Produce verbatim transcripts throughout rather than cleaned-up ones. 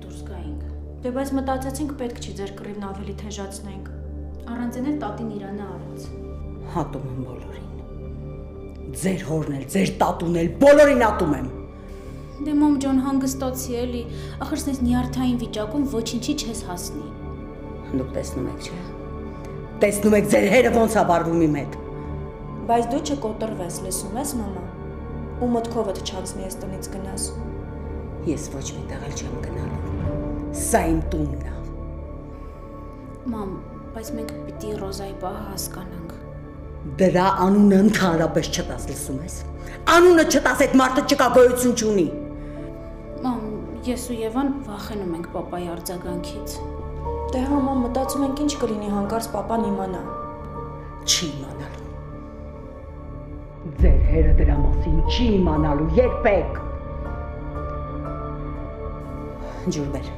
դուրս գայինք։ Դե բայց մտածեցինք պետք չի ձեր կռիվն ավելի թեժացնենք։ Առանց էնել տատին իրանը արեց։ Հատում եմ բոլորին։ Ձեր հորն էլ, ձեր տատուն էլ, բոլորին ատում եմ։ Դե մոմ ջան հանգստացի էլի, ախր սենց նյարդային վիճակում ոչինչի չես հասնի։ Դուք տեսնում եք, չէ՞։ Տեսնում եք ձեր հերը ոնց է վարվում իմ հետ։ Բայց դու չկոտրվես, լսում ես, մամա։ Ու մտքովդ չանցնի ես տնից գնաս։ Ես ոչ մի տեղ էլ չեմ գնալու։ Սա իմ տունն է։ Մամ, բայց մենք պիտի Ռոզայի պահը հասկանանք։ Դրա անունը ընդհանրապես չտաս, լսում ես։ Անունը չտաս, այդ մարդը չկա, գոյություն չունի։ Մամ, ես ու Եվան վախենում ենք պապայի արձագանքից։ Դե համա մտածում ենք ինչ կլինի հանկարծ պապան իմանա։ Չի իմանալու։ Ձեր հերը դրա մասին չի իմանալու, երբեք։ Ջուր բեր։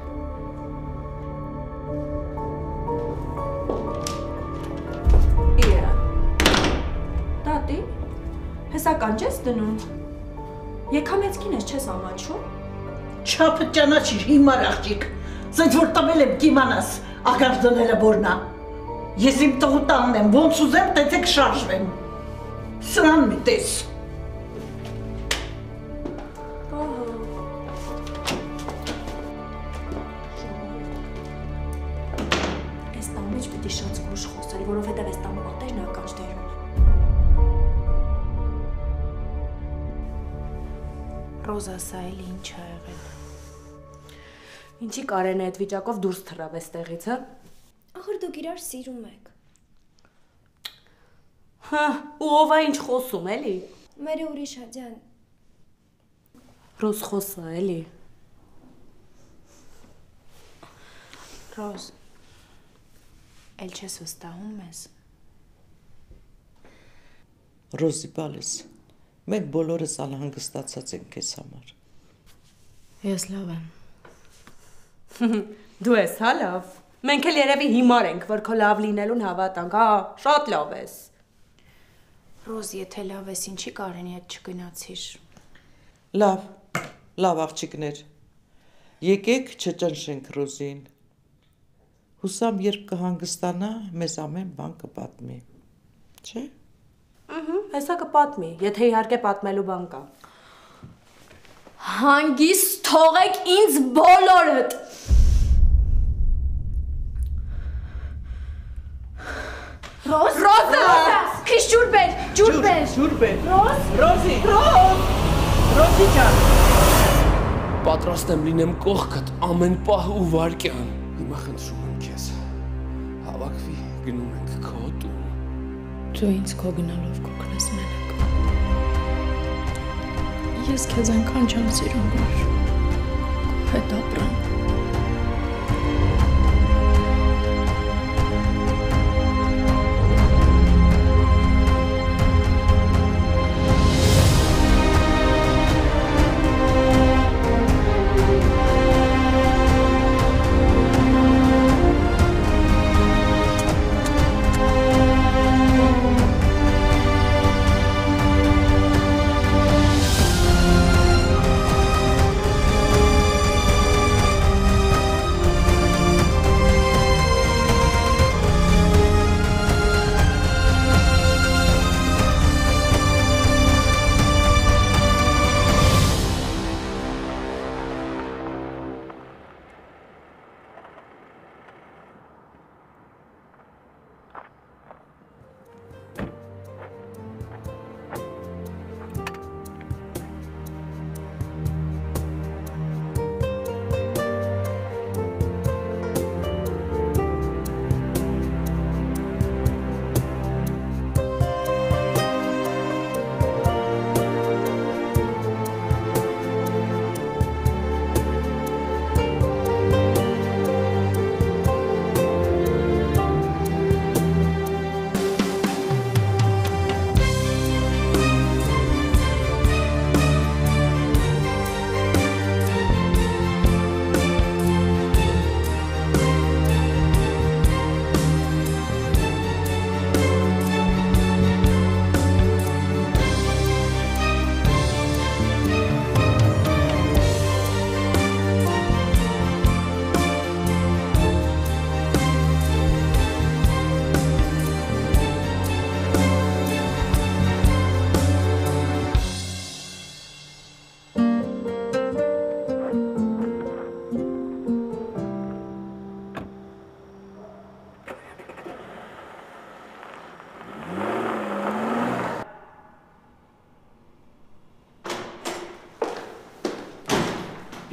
Տատի, հեսա կանջես դնում։ Եկամեցքին ես չես ամաչում։ Չափը ճանաչիր հիմար աղջիկ, սենց որ տվել եմ կիմանաս, ագար դնելը որնա։ Ես իմ տղու տանն եմ, ոնց ուզեմ տեցեք շարժվեմ։ Սրան մի տես։ Այս տան մեջ պիտի շատ զգուշ խոսել, որովհետև այս տան պատերն ականջ դերում։ Ռոզա, սա էլի ինչ ա եղել։ Ինչի Կարենը այդ վիճակով դուրս թռավ էստեղից, հա։ Ախր դուք իրար սիրում եք։ Հա, ու ով է ինչ խոսում, էլի։ Մերը ուրիշ ա ջան։ Ռոզ խոսա, էլի։ Ռոզ, էլ չես վստահում մեզ։ Ռոզի բալես, մենք բոլորս անհանգստացած ենք քեզ համար։ Ես լավ եմ։ Դու ես, հա լավ։ Մենք էլ երևի հիմար ենք, որ քո լավ լինելուն հավատանք, հա, շատ լավ ես։ Ռոզ, եթե լավ ես, ինչի Կարենի հետ չգնացիր։ Լավ, լավ աղջիկներ, եկեք չճնշենք Ռոզին։ Հուսամ երբ կհանգստանա, մեզ ամեն բան կպատմի, չէ՞։ Ահա, հեսա կպատմի, եթե իհարկե պատմելու բան կա։ Հանգիստ թողեք ինձ բոլորդ։ Ռոզ, Ռոզա, քիչ ջուր բեր, ջուր բեր։ Ջուր բեր։ Ռոզ, Ռոզի, Ռոզ։ Ռոզի ջան։ Պատրաստ եմ լինեմ կողքդ ամեն պահ ու վայրկյան։ Հիմա խնդրում եմ քեզ։ Հավաքվի, գնում ենք քո տուն։ Դու ինձ քո գնալով կօգնես մենակ։ Ես քեզ այնքան չեմ սիրում, որ քո հետ ապրեմ։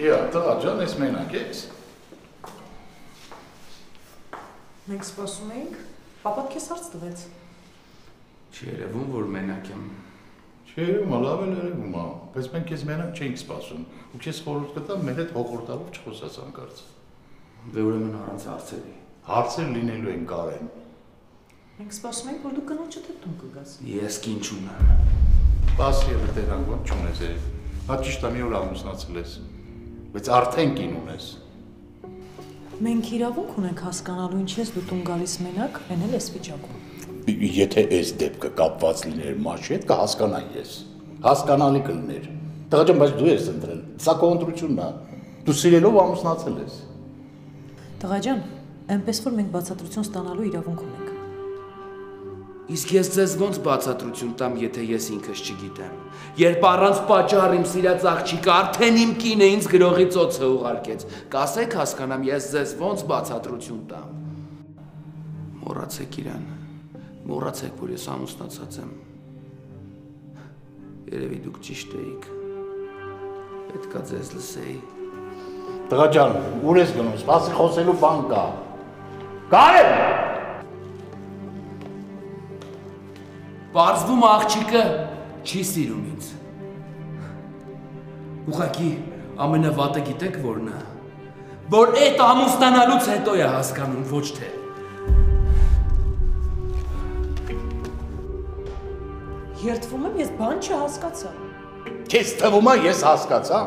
Իա, տղա ջան, ես մենակ ես։ Մենք սպասում էինք, պապատ քեզ հարց տվեց։ Չի երևում, որ մենակ եմ։ Չի երևում, լավ էլ երևում, բայց մենք քեզ մենակ չէինք սպասում, ու քեզ խորհուրդ կտամ մեր հետ հոխորտալով չխոսած հանկարծ։ Դե ուրեմն առանց հարցերի։ Հարցեր լինելու են Կարեն։ Մենք սպասում ենք, որ դու կնոջդ հետ տուն կգաս։ Ես կին չունեմ։ Բաս եւ դերան ոնց չունես երբ։ Հա ճիշտ է մի օր ամուսնացել ես, բայց արդեն կին ունես։ Մենք իրավունք ունենք հասկանալու ինչ ես դու տուն գալիս մենակ, այն էլ էս վիճակում։ Եթե այս դեպքը կապված լիներ Մաշի հետ, կհասկանայի ես։ Հասկանալի կլիներ։ Տղա ջան, բայց դու ես ընտրել։ Սա քո ընտրությունն է։ Դու սիրելով ամուսնացել ես։ Տղա ջան, այնպես որ մենք բացատրություն ստանալու իրավունք ունենք։ Իսկ ես ձեզ ոնց բացատրություն տամ, եթե ես ինքս չգիտեմ։ Երբ առանց պատճառ իմ սիրած աղջիկը արդեն իմ կինը ինձ գրողի ծոցը ուղարկեց, կասեք հասկանամ, ես ձեզ ոնց բացատրություն տամ։ Մոռացեք իրան, մոռացեք, որ ես ամուսնացած եմ։ Երևի դուք ճիշտ էիք։ Պետք է ձեզ լսեի։ Տղա ջան, ուր ես գնում, սպասի խոսելու բան կա։ Կարեն! Պարզվում աղջիկը չի սիրում ինձ։ Ուղղակի ամենավատը գիտեք որն է, որ այդ ամուսնանալուց հետո է հասկանում, ոչ թե։ Երդվում եմ, ես բան չհասկացա։ Քեզ թվում է ես հասկացա։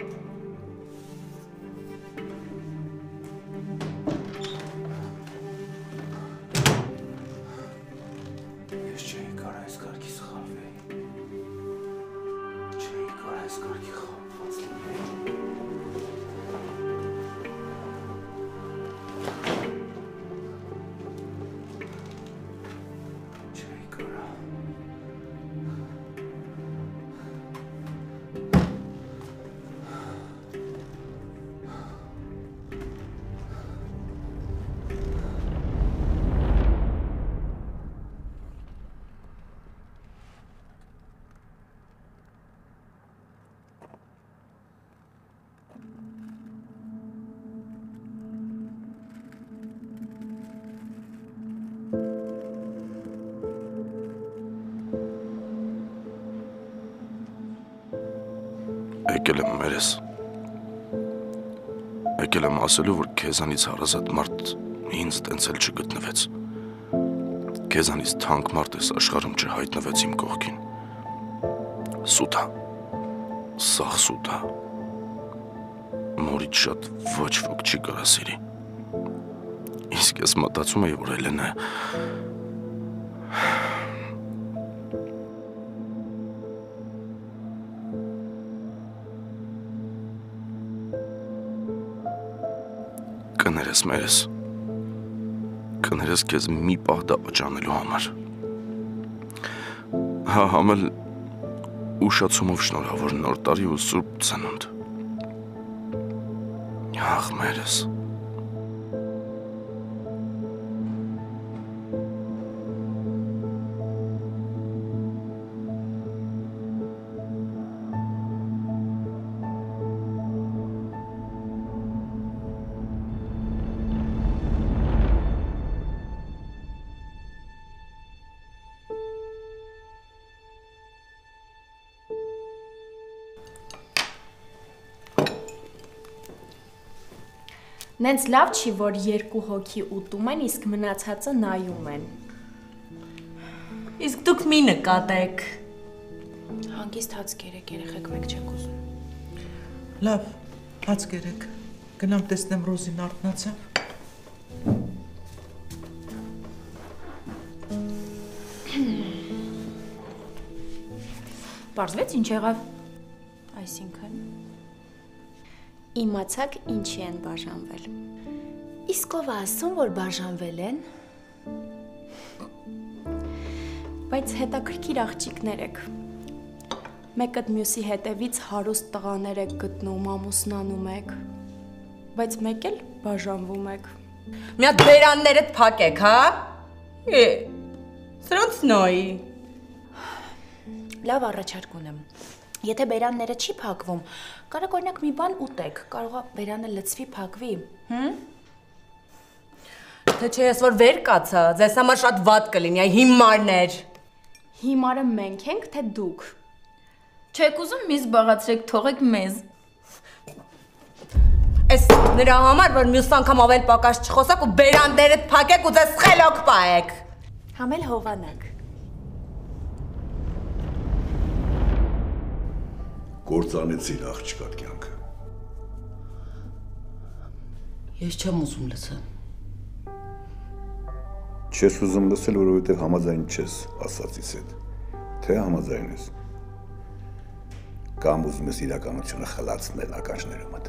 Եկել եմ մերես, եկել եմ ասելու, որ քեզանից հարազատ մարդ ինձ տենց էլ չգտնվեց, քեզանից թանկ մարդ ես աշխարհում չհայտնվեց իմ կողքին, սուտ է, սաղ սուտ է, մորից շատ ոչ ոք չի կարա սիրի, իսկ ես մտածում էի, որ Էլեն է, Կներես մերես, կներես քեզ մի պահ դապաճանելու համար, հա համել ուշացումով շնորհավոր նոր տարի ու սուրբ ծնունդ, աղ մերես, Նենց լավ չի, որ երկու հոգի ուտում են, իսկ մնացածը նայում են։ Իսկ դուք մի նկատեք։ Հանգիստ հաց կերեք, երեխեք մեկ չեք ուզում։ Լավ, հաց կերեք, գնամ տեսնեմ Ռոզին արթնացավ։ Պարզվեց ինչ եղավ։ Այսինքն իմացաք ինչի են բաժանվել։ Իսկ ով ասում, որ բաժանվել են։ Բայց հետաքրքիր աղջիկներ եք։ Մեկը մյուսի հետևից հարուստ տղաներ եք գտնում, ամուսնանում եք։ Բայց մեկ էլ բաժանվում եք։ Մի հատ բերաններդ փակեք, հա։ Է։ Սրանց նոյի։ Լավ առաջարկ ունեմ։ Եթե բերանները չի փակվում, կարող օրինակ մի բան ուտեք, կարող է բերանը լցվի, փակվի, հմ? Թե չէ ես որ վեր կացա, ձեզ համար շատ վատ կլինի, այ հիմարներ։ Հիմարը մենք ենք, թե դուք։ Չեք ուզում մի զբաղացրեք, թողեք մեզ։ Էս նրա համար, որ մյուս անգամ ավել պակաս չխոսակ ու բերաններդ փակեք ու ձեզ խելոք պահեք։ Համել հովանակ։ Գործանեցիր աղջկատ կյանքը։ Ես չեմ ուզում լսել։ Չես ուզում լսել, որովհետև համաձայն չես ասածից հետ, թե համաձայն ես։ Կամ ուզում ես իրականությունը խլացնել ականջներումդ։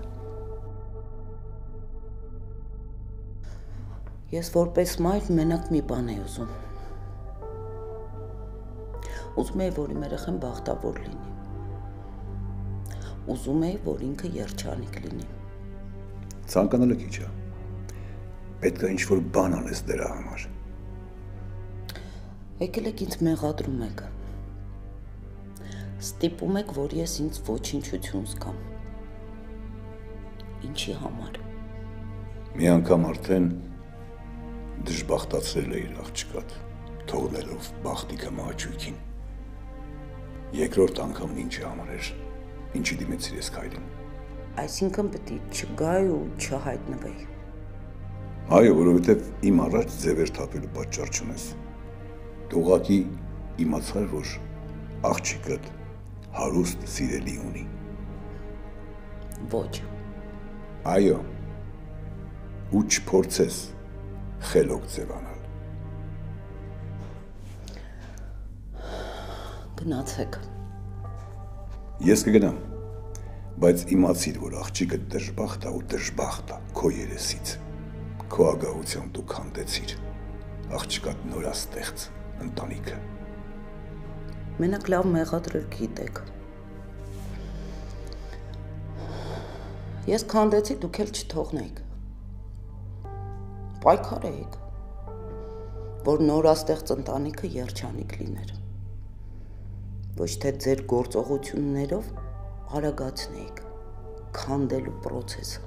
Ես որպես մայր մենակ մի բան եմ ուզում։ Ուզում եմ, որ իմ երեխան բախտավոր լինի։ Ուզում եմ, որ ինքը երջանիկ լինի։ Ցանկանալը քիչ է։ Պետք է ինչ-որ բան անես դրա համար։ Եկել եք ինձ մեղադրում եք։ Ստիպում եք, որ ես ինձ ոչնչություն զգամ։ Ինչի համար։ Մի անգամ արդեն դժբախտացրել է իր աղջկատ, թողնելով բախտիկը մահաճույքին։ Երկրորդ անգամն ինչի համար էր, ինչի դիմեցիր ես քայլին։ Այսինքն պետք է չգայի ու չհայտնվեի։ Այո, որովհետև իմ առաջ ձևեր թափելու պատճառ չունես։ Դու ուղղակի իմացար, որ աղջիկդ հարուստ սիրելի ունի։ Ոչ։ Այո։ Ու չփորձես խելոք ձևանալ։ Գնացեք։ Ես կգնամ, բայց իմացիր, որ աղջիկը դժբախտ է ու դժբախտ է քո երեսից։ Քո ագահությամբ դու քանդեցիր աղջկատ նորաստեղծ ընտանիքը։ Մենակ լավ մեղադրել գիտեք։ Ես քանդեցի, դուք էլ չթողնեիք։ Պայքար եք, որ նորաստեղծ ընտանիքը երջանիկ լիներ։ Ոչ թե ձեր գործողություններով արագացնեիք քանդելու process-ը։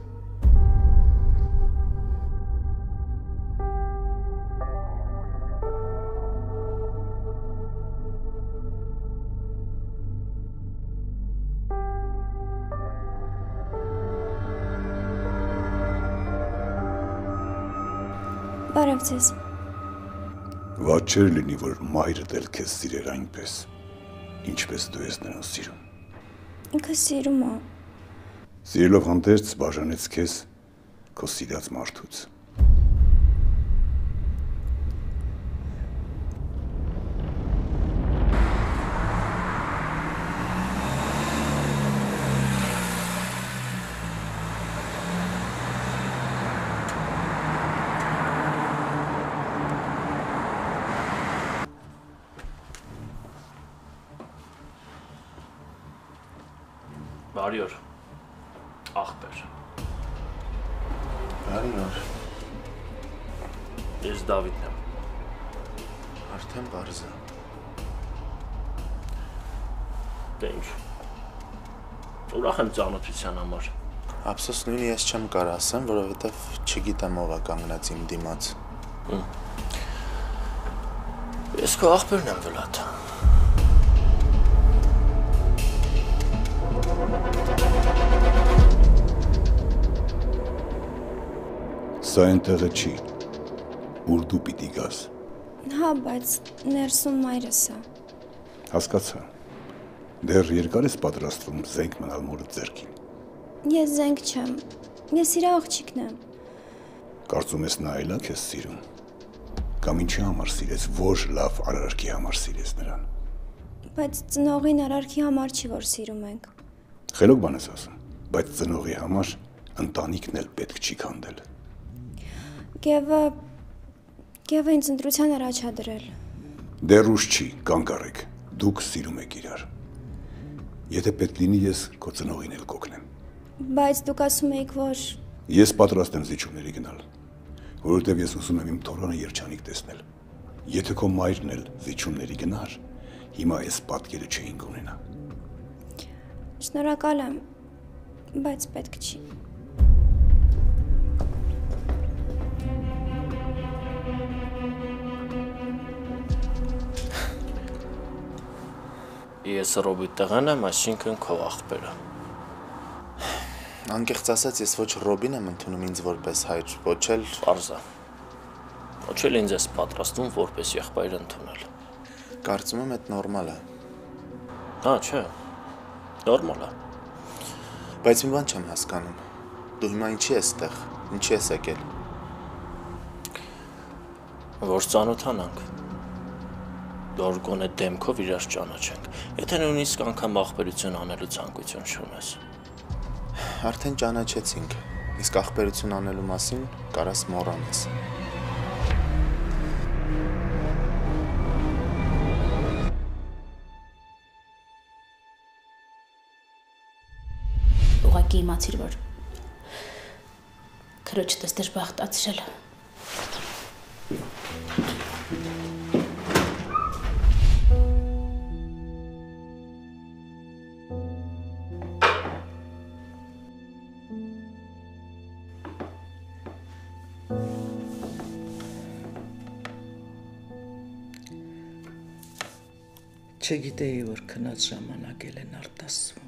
Բարև ձեզ։ Վատ չէր լինի, որ մայրդ էլ քեզ սիրեր այնպես, ինչպես դու ես նրան սիրում։ Ինքը սիրում է։ Սիրելով հանդերձ բաժանեց քեզ քո սիրած մարդուց։ Բարի օր, աղբեր։ Բարի օր։ Ես Դավիթն եմ։ Արդեն պարզ է։ Դե ինչ։ Ուրախ եմ ծանոթության համար։ Ափսոս նույնի ես չեմ կարող ասեմ, որովհետև չգիտեմ ով է կանգնած իմ դիմաց։ Ես քո աղբերն եմ, Վլադ։ Սա այնտեղը չի, ուր դու պիտի գաս։ Հա, բայց ներսում մայրս է։ Հասկացա։ Դեռ երկար ես պատրաստվում զենք մնալ մորդ ձեռքին։ Ես զենք չեմ։ Ես իր աղջիկն եմ։ Կարծում ես նա այլա քեզ սիրում։ Կամ ինչի համար սիրես, որ լավ արարքի համար սիրես նրան։ Բայց ծնողին արարքի համար չի, որ սիրում ենք։ Խելոք բան ես ասում, բայց ծնողի համար ընտանիքն էլ պետք չի քանդել։ Գևը Գևը ինձ ընտրության առաջ է դրել։ Դեռ ուշ չի, կանգ առեք, դուք սիրում եք իրար։ Եթե պետք լինի, ես քո ծնողին էլ կօգնեմ։ Բայց դուք ասում եք, որ Ես պատրաստ եմ զիջումների գնալ, որովհետև ես ուզում եմ իմ թորանը երջանիկ տեսնել։ Եթե քո մայրն էլ զիջումների գնար, հիմա այս պատկերը չէինք ունենա։ Շնորհակալ եմ, բայց պետք չի։ Ես Ռոբի տղան եմ, այսինքն քո աղբերը։ Անկեղծ ասած, ես ոչ Ռոբին եմ ընդունում ինձ որպես հայր, ոչ էլ Արզա։ Ոչ էլ ինձ ես պատրաստում որպես եղբայր ընդունել։ Կարծում եմ այդ նորմալ է։ Հա, չէ։ Նորմալ է։ Բայց մի բան չեմ հասկանում։ Դու հիմա ինչի ես այդտեղ, ինչի ես եկել։ Որ ծանոթանանք։ Որ գոնե դեմքով իրար ճանաչենք։ Եթե նույնիսկ անգամ աղբերություն անելու ցանկություն չունես։ Արդեն ճանաչեցինք, իսկ աղբերություն անելու մասին կարաս մոռանաս։ Ուղղակի իմացիր, որ քրոջդ ես դժբախտացրել։ Չգիտեի, որ քնած ժամանակել են արտասվում։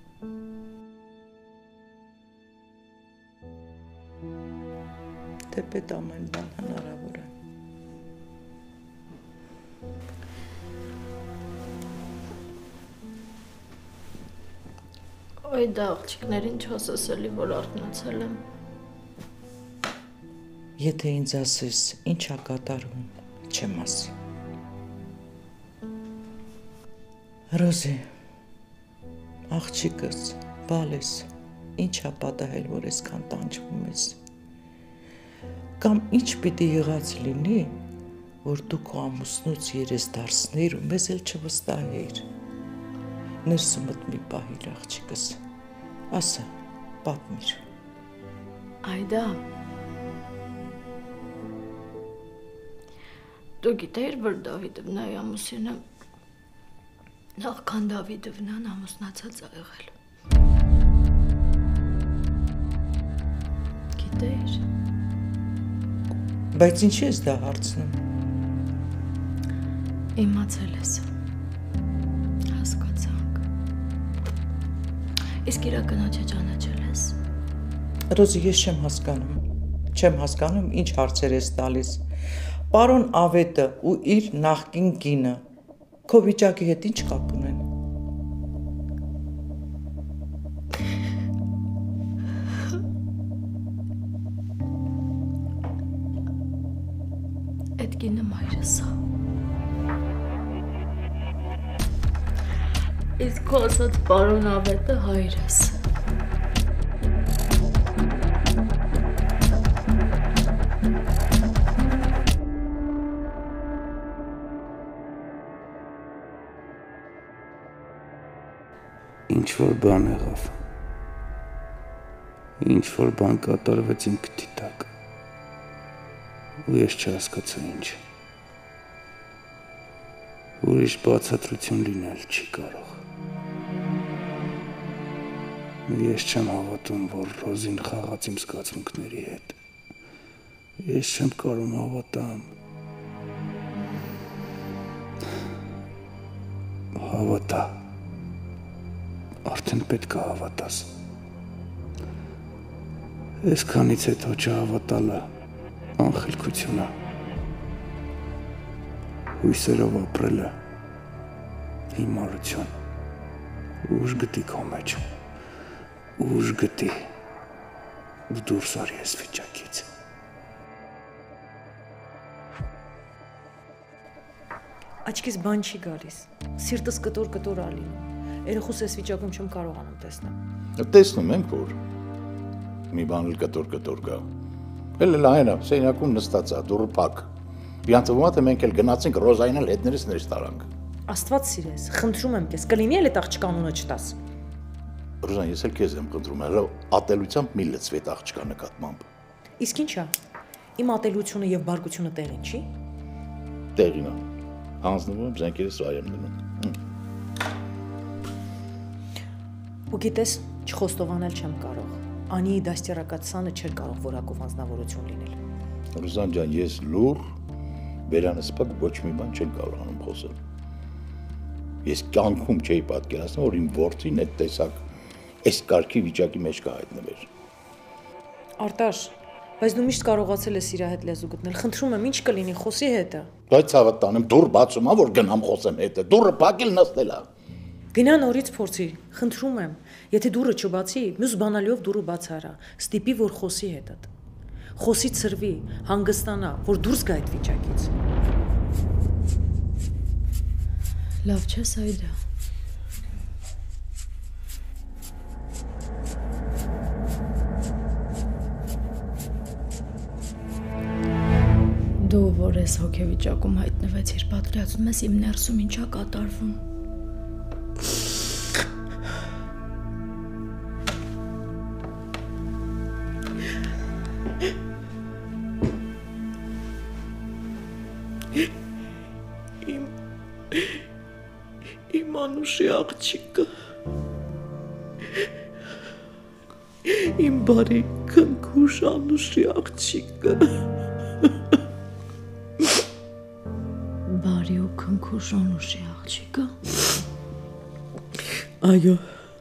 Թեպետ ամեն բան հնարավոր է։ Այ դա աղջիկներին չասասելի, որ արթնացել եմ։ Եթե ինձ ասես, ինչ ա կատարում, չեմ ասի։ Ռոզի, աղջիկս, բալես, ինչ ա պատահել, որ այսքան տանջվում ես։ Կամ ինչ պիտի եղած լինի, որ դու քո ամուսնուց երես դարձնեիր ու մեզ էլ չվստահեիր։ Ներսումդ մի պահիր, աղջիկս, ասա, պատմիր։ Այդա, դու գիտեիր, որ Դավիդովնայի ամուսինը նախքան Դավիդովնան ամուսնացած ա եղել։ Գիտեիր։ Բայց ինչի ես դա հարցնում։ Իմացել ես։ Հասկացանք։ Իսկ իրա կնոջը ճանաչել ես։ Ռոզի, ես չեմ հասկանում։ Չեմ հասկանում, ինչ հարցեր ես տալիս։ Պարոն Ավետը ու իր նախկին կինը քո վիճակի հետ ինչ կապ ունեն։ Այդ կինը մայրս է։ Իսկ քո ասած պարոն Ավետը հայրս։ Ինչ-որ բան եղավ, ինչ-որ բան կատարվեց իմ քթի տակ, ու ես չհասկացա ինչ, ուրիշ բացատրություն լինել չի կարող, ես չեմ հավատում, որ Ռոզին խաղաց իմ զգացմունքների հետ, ես չեմ կարող հավատամ, հավատա, արդեն պետք է հավատաս։ Այսքանից հետո չհավատալը անխելքություն է։ Հույսերով ապրելը հիմարություն։ Ուժ գտի քո մեջ։ Ուժ գտի ու դուրս արի այս վիճակից։ Աչքիս բան չի գալիս։ Սիրտս կտոր-կտոր ա լինում։ Երեխուս այս վիճակում չեմ կարողանում տեսնել։ Տեսնում ենք, որ մի բան էլ կտոր-կտոր գա։ Էլ էլ այն է, սենյակում նստած է, դուռը փակ։ Իրանց թվում է, թե մենք էլ գնացինք Ռոզային էլ հետներս ներս տարանք։ Աստված սիրես, խնդրում եմ քեզ, կլինի էլ այդ աղջկա անունը չտաս։ Ռոզան, ես էլ քեզ եմ խնդրում, հələ ատելությամբ մի լծվի այդ աղջկա նկատմամբ։ Իսկ ի՞նչ է։ Իմ ատելությունը եւ բարկությունը տեղին չի։ Տեղին է։ Հանձնվում եմ, զենքերս վայ եմ դնում։ Ու գիտես, չխոստովանել չեմ կարող։ Անիի դաստիարակացանը չէր կարող որակով անձնավորություն լինել։ Ռուզան ջան, ես լուր վերանսպակ ոչ մի բան չեմ կարողանում խոսել։ Ես կյանքում չէի պատկերացնում, որ իմ որդին այդ տեսակ այս կարգի վիճակի մեջ կհայտնվեր։ Արտաշ, բայց դու միշտ կարողացել ես իր հետ լեզու գտնել։ Խնդրում եմ, ինչ կլինի, խոսի հետը։ Բայց ցավդ տանեմ, դուռ բացում ա, որ գնամ խոսեմ հետը։ Դուռը փակել նստել ա։ Գնա նորից փորձի, խնդրում եմ։ Եթե դուռը չբացի, մյուս բանալիով դուռը բաց արա։ Ստիպի, որ խոսի հետդ։ Խոսի ծրվի, հանգստանա, որ դուրս գա այդ վիճակից։ Լավ չէ Սայդա։ Դու որ ես հոգեվիճակում հայտնվեցիր, պատկերացնում ես իմ ներսում ինչա կատարվում։ Իմ անուշի աղջիկը, իմ բարի քնքուշ անուշի աղջիկը, բարի ու քնքուշ անուշի աղջիկը, այո,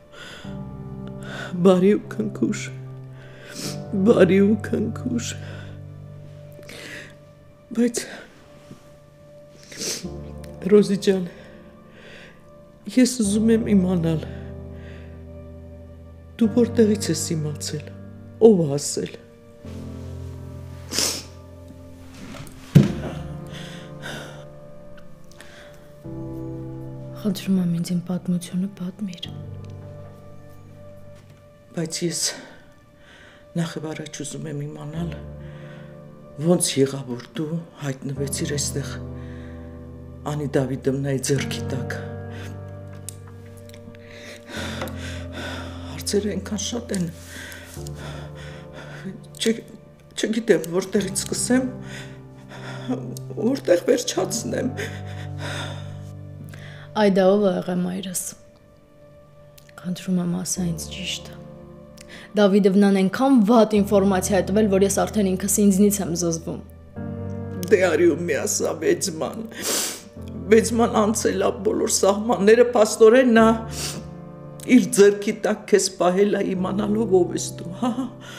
բարի ու քնքուշ, բարի ու քնքուշ, բայց Ռոզի ջան, ես ուզում եմ իմանալ, դու որտեղից ես իմացել, ով ասել։ Խնդրում եմ ինձ իմ պատմությունը պատմիր։ Բայց ես նախև առաջ ուզում եմ իմանալ, ոնց եղավ, որ դու հայտնվեցիր այստեղ Անի Դավիդովնայի ձեռքի տակ։ Հարցերը այնքան շատ են, չգիտեմ որտեղից սկսեմ, որտեղ վերջացնեմ։ Այդա ով է եղել մայրս։ Խնդրում եմ ասա ինձ ճիշտը։ Դավիդովնան այնքան վատ ինֆորմացիա է տվել, որ ես արդեն ինքս ինձնից եմ զզվում։ Դե արի ու մի ասա Վեծման։ Վեծման անցել է բոլոր սահմանները, փաստորեն նա իր ձեռքի տակ քեզ պահել է իմանալով ով ես դու, հա։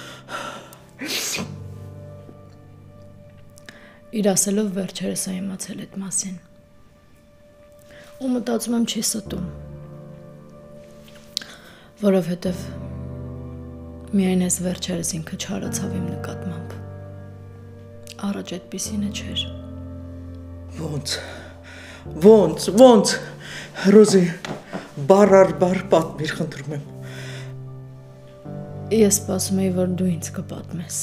Իր ասելով վերջերս է իմացել այդ մասին։ Ու մտածում եմ չի ստում։ Որովհետև միայն այս վերջերս ինքը չարացավ իմ նկատմամբ։ Առաջ այդպիսինը չէր։ Ոնց, ոնց, ոնց, Ռոզի, բառ առ բառ պատմիր, խնդրում եմ։ Ես սպասում էի, որ դու ինձ կպատմես։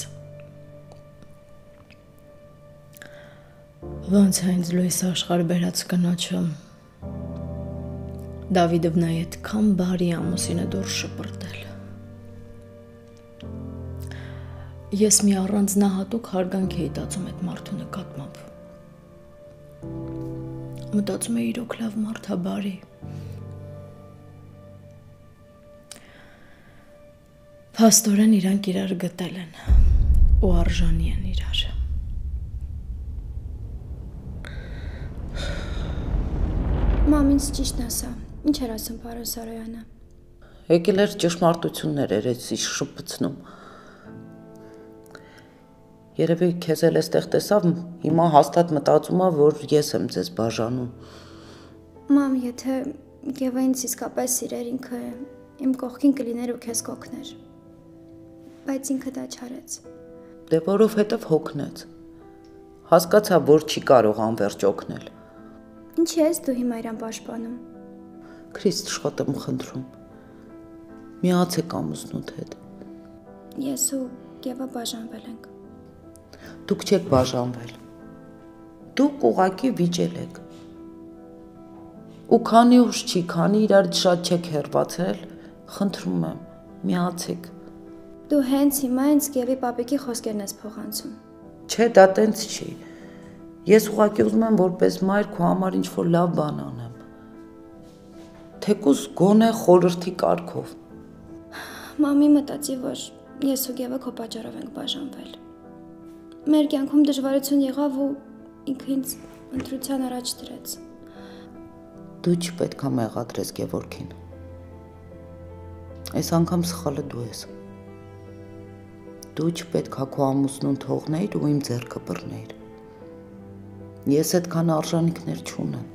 Ոնց է ինձ լույս աշխարհ բերած կնոջը Դավիդովնայի այդքան բարի ամուսինը դուրս շպրտել։ Ես մի առանձնահատուկ հարգանք էի տածում այդ մարդու նկատմամբ։ Մտածում էի իրոք լավ մարդ է, բարի։ Փաստորեն իրանք իրար գտել են ու արժանի են իրար։ Մամ, ինձ ճիշտն ասա, ինչ էր ասում պարոն Սարոյանը։ Եկել էր ճշմարտություններ էր էսի շփցնում։ Երևի քեզ էլ էստեղ տեսավ, հիմա հաստատ մտածում է, որ ես եմ ձեզ բաժանում։ Մամ, եթե Եվա ինձ իսկապես սիրեր, ինքը իմ կողքին կլիներ ու քեզ կօգներ։ Բայց ինքը դա չարեց։ Դե որովհետև հոգնեց։ Հասկացա, որ չի կարող անverջ օգնել։ Ինչի ես դու հիմա իրան պաշտպանում։ Քրիստ շատ եմ խնդրում։ Միացեք ամուսնուդ հետ։ Ես ու Եվա բաժանվել ենք։ Դուք չեք բաժանվել։ Դուք ուղակի վիճել եք։ Ու քանի ուշ չի, քանի իրար շատ չեք հեռացել, խնդրում եմ, միացեք։ Դու հենց հիմա ինձ Եվի պապիկի խոսքերն ես փոխանցում։ Չէ, դա տենց չի։ Ես ուղղակի ուզում եմ որպես մայր քո համար ինչ-որ լավ բան անեմ։ Թեկուզ գոնե խորհրդի կարգով, Մամի մտածի, որ ես ու Գևը քո պատճառով ենք բաժանվել։ Մեր կյանքում դժվարություն եղավ ու ինքը ինձ ընտրության առաջ դրեց։ Դու չպետք է մեղադրես Գևորգին։ Այս անգամ սխալը դու ես։ Դու չպետք է քո ամուսնուն թողնեիր ու իմ ձեռքը բռնեիր։ Ես այդքան արժանինքներ չունեմ։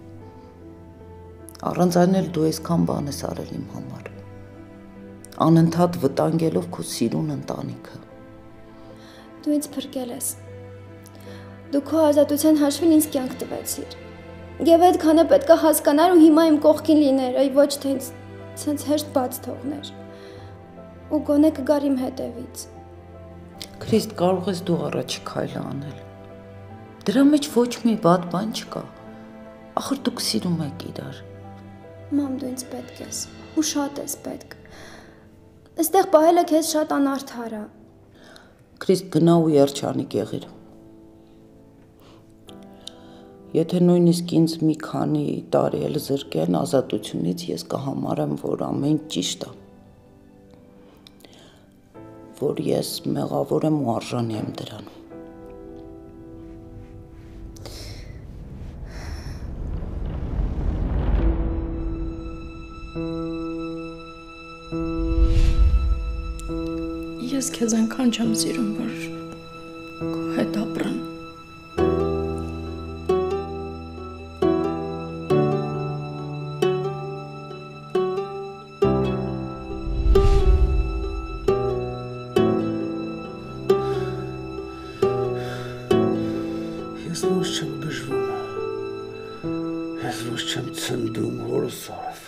Առանց այն էլ դու այսքան բան ես արել իմ համար։ Անընդհատ վտանգելով քո սիրուն ընտանիքը։ Դու ինձ փրկել ես։ Դու քո ազատության հաշվին ինձ կյանք տվեցիր։ Եվ այդքանը պետք է հասկանար ու հիմա իմ կողքին լիներ, այ ոչ թե ինձ ցենց հեշտ բաց թողներ։ Ու գոնե կգար իմ հետևից։ Քրիստ, կարող ես դու առաջի քայլը անել։ Դրա մեջ ոչ մի բադ բան չկա։ Ախր դուք սիրում եք իրար։ Մամ, դու ինձ պետք ես, ու շատ ես պետք։ Այստեղ պահելը քեզ շատ անարդար է։ Քրիստ, գնա ու երջանիկ եղիր։ Եթե նույնիսկ ինձ մի քանի տարի էլ զրկեն ազատությունից, ես կհամարեմ, որ ամեն ճիշտ է։ Որ ես մեղավոր եմ ու արժանի եմ դրան։ Ես քեզ այնքան չեմ սիրում, որ քո հետ ապրեմ։ Ես ոչ չեմ բժվում։ Ես ոչ չեմ ցնդում հորս արև։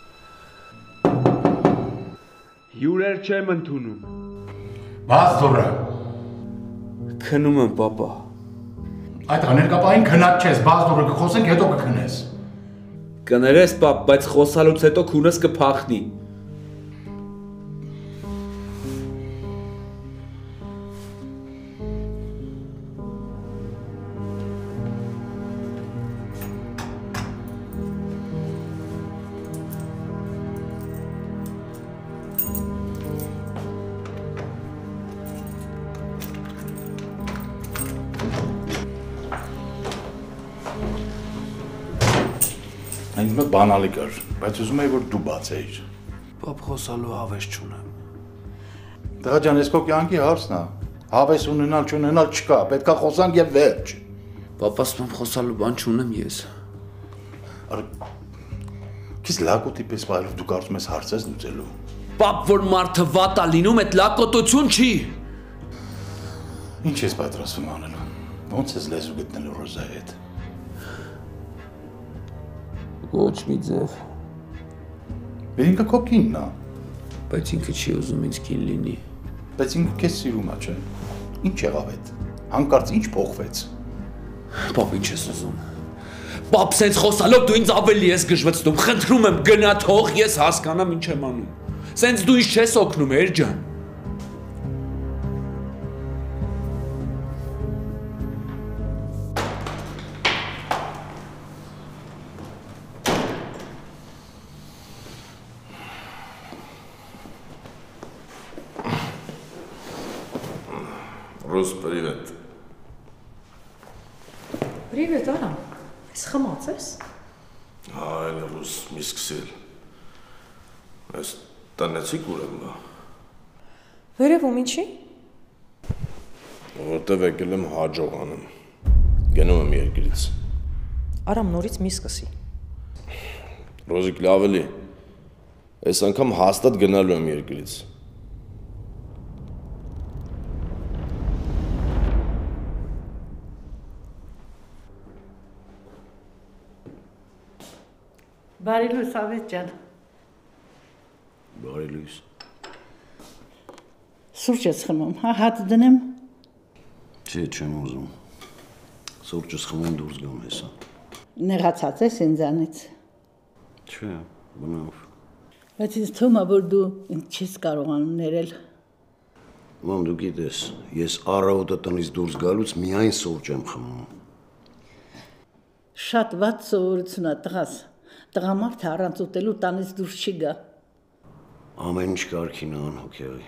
Հյուրեր չեմ ընդունում։ Բաց դուրը։ Քնում եմ, պապա։ Այդ ներկապային քնած չես, բաց դուրը կխոսենք, հետո կքնես։ Կներես, պապ, բայց խոսալուց հետո քունս կփախնի։ Այն մը բանալի կար, բայց ուզում էի, որ դու բացեիր։ Պապ, խոսալու հավես չունեմ։ Տղա ջան, ես քո կյանքի հարցն է։ Հավես ունենալ չունենալ չկա, պետքա խոսանք եւ վերջ։ Պապ, ասում եմ խոսալու բան չունեմ ես։ Արա քիչ լակոտի պես բայրով դու կարծում ես հարցես լուծելու։ Պապ, որ մարդը վատ է լինում, այդ լակոտություն չի։ Ինչ ես պատրաստվում անելու։ Ոնց ես լեզու գտնելու Ռոզայի հետ։ Ոչ մի ձև։ Ինքը քո կինն է։ Բայց ինքը չի ուզում ինձ կին լինի։ Բայց ինքը քեզ սիրում է, չէ՞։ Ինչ եղավ այդ։ Հանկարծ ինչ փոխվեց։ Պապ, ինչ ես ուզում։ Պապ, սենց խոսալով դու ինձ ավելի ես գժվեցնում։ Խնդրում եմ, գնա թող, ես հասկանամ ինչ եմ անում։ Սենց դու ինձ չես օգնում, Էրջան։ Ռուս, привет։ Привет, Արամ։ Ես խմած ես։ Հա, այլ ռուս, մի սկսել։ Ես տնեցիք ուրեմ բա։ Վերևում ինչի։ Որտև եկել եմ հաջող անում։ Գնում եմ երկրից։ Արամ, նորից մի սկսի։ Ռոզիկ, լավ էլի։ Այս անգամ հաստատ գնալու եմ երկրից։ Բարի լույս, Ավետ ջան։ Բարի լույս։ Սուրճ ես խմում, հա, հատ դնեմ։ Չէ, չեմ ուզում։ Սուրճս խմում դուրս գամ հեսա։ Նեղացած ես ինձանից։ Չէ, բնավ։ Բայց ինձ թվում է, որ դու ինձ չես կարողանում ներել։ Մամ, դու գիտես, ես առավոտը տնից դուրս գալուց միայն սուրճ եմ խմում։ Շատ վատ սովորություն է, տղաս։ Տղամարդը առանց ուտելու տանից դուրս չի գա։ Ամեն ինչ կարգին է անհոգեղի։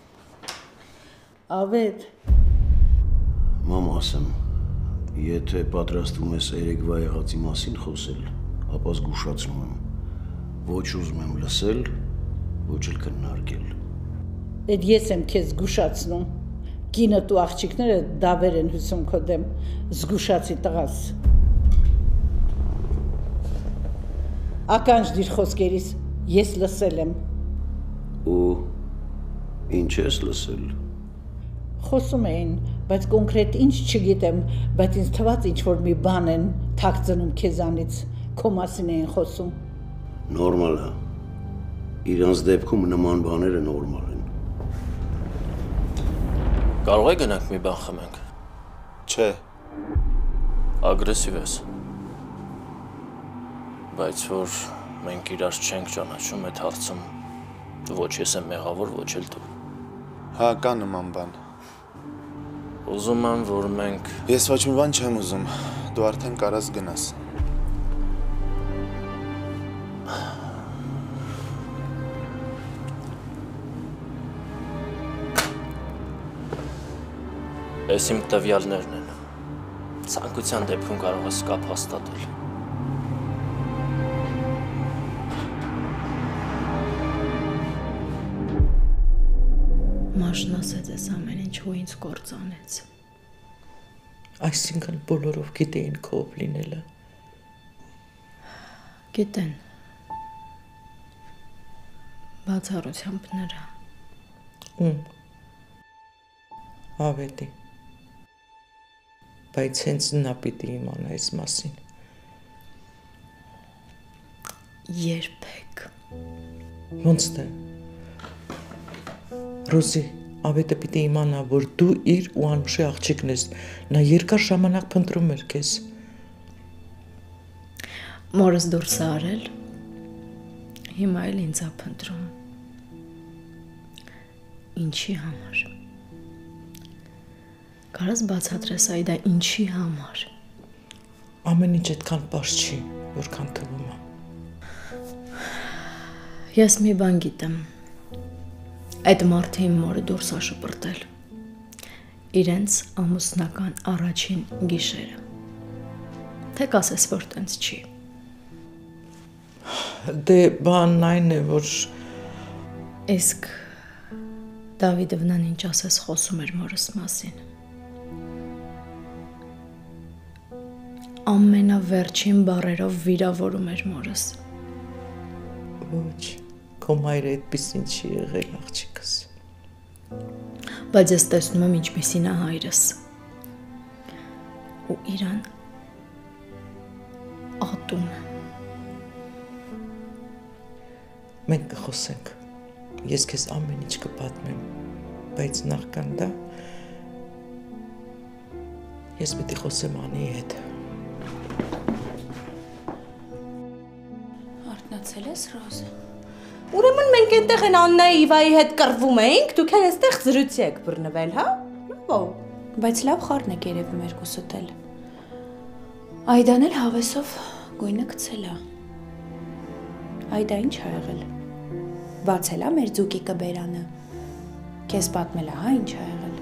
Ավետ։ Մամ ասեմ, եթե պատրաստվում ես երեկվա եղածի մասին խոսել, ապա զգուշացնում եմ։ Ոչ ուզում եմ լսել, ոչ էլ քննարկել։ Այդ ես եմ քեզ զգուշացնում։ Կինդ ու աղջիկները դավեր են հյուսում քո դեմ, զգուշացի տղաս։ Ականջ դիր խոսքերիս, ես լսել եմ։ Ու ինչ ես լսել։ Խոսում էին, բայց կոնկրետ ինչ չգիտեմ, բայց ինձ թվաց ինչ-որ մի բան են թաքցնում քեզանից, քո մասին էին խոսում։ Նորմալ է։ Իրանց դեպքում նման բաները նորմալ են։ Կարող է գնանք մի բան խմենք։ Չէ։ Ագրեսիվ ես։ Բայց որ մենք իրար չենք ճանաչում այդ հարցում, ոչ ես եմ մեղավոր, ոչ էլ դու։ Հա, կա նման բան։ Ուզում եմ, որ մենք… Ես ոչ մի բան չեմ ուզում, դու արդեն կարաս գնաս։ Ես իմ տվյալներն են, ցանկության դեպքում կարող ես կապ հաստատել։ Մաշն ասեց ես ամեն ինչ ու ինձ կործանեց։ Այսինքն բոլորով գիտեին քո ով լինելը։ Գիտեն։ Բացառությամբ նրա։ Ում։ Ավետի։ Բայց հենց նա պիտի իմանա այս մասին։ Երբեք։ Ոնց թե։ Ռոզի, ավետը պիտի իմանա, որ դու իր ու Անուշի աղջիկն ես, նա երկար ժամանակ փնտրում էր քեզ։ Մորս դուրս արել, հիմա էլ ինձ է փնտրում։ Ինչի համար։ Կարաս բացատրես այ դա ինչի համար։ Ամեն ինչ այդքան պարզ չի, որքան թվում է։ Ես մի բան գիտեմ։ Այդ մարդը իմ մորը դուրս է շպրտել։ Իրենց ամուսնական առաջին գիշերը։ Թե կասես, որ տենց չի։ Դե բանն այն է, որ… Իսկ Դավիդովնան ինչ ասես խոսում էր մորս մասին։ Ամենավերջին բառերով վիրավորում էր մորս։ Ոչ, քո մայրը այդպիսին չի եղել, աղջիկս։ Բայց ես տեսնում եմ ինչպիսին է հայրս։ Ու իրան ատում եմ։ Մենք կխոսենք։ Ես քեզ ամեն ինչ կպատմեմ, բայց նախքան դա ես պիտի խոսեմ Անիի հետ։ Արթնացել ես, Ռոզ։ Ուրեմն մենք այնտեղ են Աննայի Իվայի հետ կռվում էինք, դուք էլ այստեղ զրույցի եք բռնվել, հա? Լավ։ Բայց լավ խառն եք երևի մերկուսդ էլ։ Այդան էլ հավեսով գույնը գցել է։ Այդա ինչ ա եղել։ Բացել է մեր ձուկիկը բերանը։ Քեզ պատմել է, հա, ինչ ա եղել։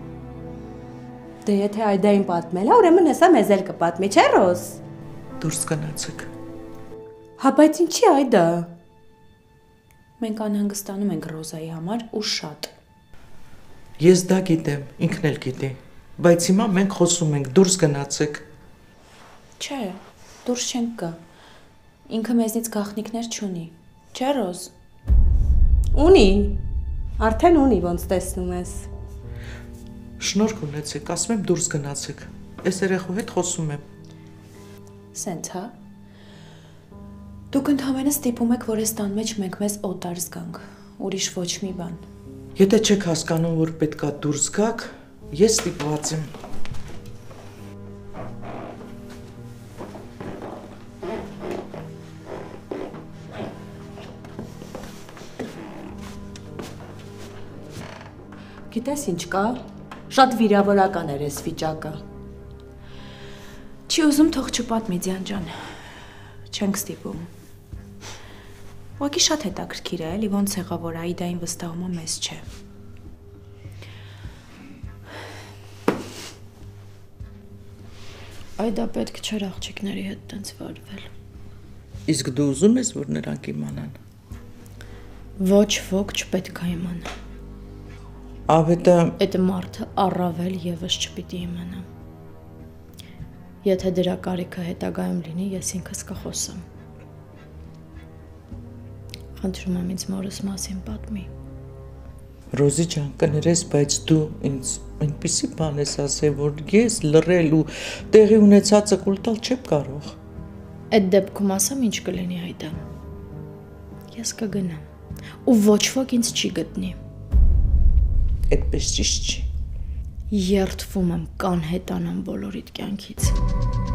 Դե եթե Այդային պատմել է, ուրեմն հեսա մեզ էլ կպատմի, չէ՞ Ռոզ։ Դուրս գնացեք։ Հա, բայց ինչի Այդա։ Մենք անհանգստանում ենք Ռոզայի համար ու շատ։ Ես դա գիտեմ, ինքն էլ գիտի, բայց հիմա մենք խոսում ենք, դուրս գնացեք։ Չէ, դուրս չենք գա։ Ինքը մեզնից գաղտնիքներ չունի։ Չէ, Ռոզ։ Ունի։ Արդեն ունի, ոնց տեսնում ես։ Շնորհք ունեցեք, ասում եմ դուրս գնացեք։ Այս երեխու հետ խոսում եմ։ Սենց, հա։ Դուք ընդհանրապես ստիպում եք, որ այս տան մեջ մենք մեզ օտար զգանք, ուրիշ ոչ մի բան։ Եթե չեք հասկանում, որ պետքա դուրս գաք, ես ստիպված եմ։ Գիտես ինչ կա, շատ վիրավորական էր այս վիճակը։ Չի ուզում թող չպատմի Ձյան ջան, չենք ստիպում։ Ուղղակի շատ հետաքրքիր է, էլի ոնց եղավ, որ Այդային վստահում է, մեզ չէ։ Այդա պետք չէր աղջիկների հետ տենց վարվել։ Իսկ դու ուզում ես, որ նրանք իմանան։ Ոչ ոք չպետք է իմանա։ Ավետա այդ մարդը առավել եւս չպիտի իմանա։ Եթե դրա կարիքը հետագայում լինի, ես ինքս կխոսեմ։ Խնդրում եմ ինձ մորս մասին պատմի։ Ռոզի ջան, կներես, բայց դու ինձ այնպիսի բան ես ասել, որ ես լռել ու տեղի ունեցածը կուլ տալ չեմ կարող։ Այդ դեպքում ասեմ ինչ կլինի Այդա։ Ես կգնամ ու ոչ ոք ինձ չի գտնի։ Այդպես ճիշտ չի։ Երդվում եմ կանհետանամ բոլորիդ կյանքից։